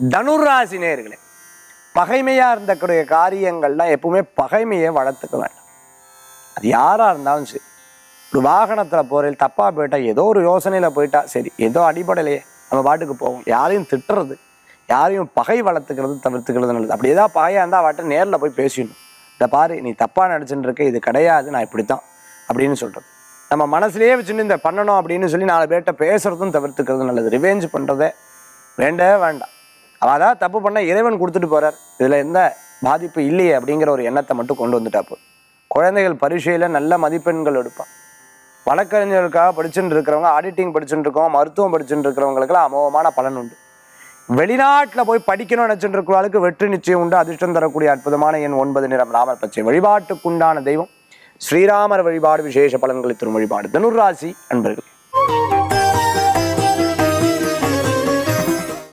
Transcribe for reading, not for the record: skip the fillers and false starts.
தனுராசி நேயர்களே, பகைமையா இருந்தக்கூடிய காரியங்கள்லாம் எப்பவுமே பகைமையை வளர்த்துக்க வேண்டாம். அது யாரா இருந்தாலும் சரி. ஒரு வாகனத்துல போறேன் தப்பா போயிட்டா, ஏதோ ஒரு யோசனையில போயிட்டா சரி, ஏதோ அடிப்படையிலேயே நம்ம பாட்டுக்கு போவோம். யாரையும் திட்டுறது, யாரையும் பகை வளர்த்துக்கிறது தவிர்த்துக்கிறது நல்லது. அப்படி ஏதாவது பகையா இருந்தா அவட்ட நேரில் போய் பேசிடணும். இந்த பாரு, நீ தப்பா நினைச்சுட்டு இருக்க, இது கிடையாது, நான் இப்படித்தான் அப்படின்னு சொல்றது. நம்ம மனசுலயே வச்சுட்டு இந்த பண்ணணும் அப்படின்னு சொல்லி 4 பேர்கிட்ட பேசுறதும் தவிர்த்துக்கிறது நல்லது. ரிவெஞ்ச் பண்றதே வேண்டவே வேண்டாம். அவள் அதான் தப்பு பண்ண இறைவன் கொடுத்துட்டு போறார், இதுல எந்த பாதிப்பு இல்லையே அப்படிங்கிற ஒரு எண்ணத்தை மட்டும் கொண்டு வந்துட்டா போதும். குழந்தைகள் பரீட்சையில நல்ல மதிப்பெண்கள் எடுப்பான். வழக்கறிஞர்களுக்காக படிச்சுட்டு இருக்கிறவங்க, ஆடிட்டிங் படிச்சுட்டு இருக்கவங்க, மருத்துவம் படிச்சுட்டு இருக்கிறவங்களுக்கெல்லாம் அமோகமான பலன் உண்டு. வெளிநாட்டில் போய் படிக்கணும்னு நினைச்சுட்டு இருக்கிறவங்களுக்கு வெற்றி நிச்சயம் உண்டு. அதிர்ஷ்டம் தரக்கூடிய அற்புதமான எண் 9 நிறம் ராமர் பச்சை. வழிபாட்டுக்குண்டான தெய்வம் ஸ்ரீராமர் வழிபாடு. விசேஷ பலன்களை தரும் வழிபாடு. தனுராசி அன்பர்கள்.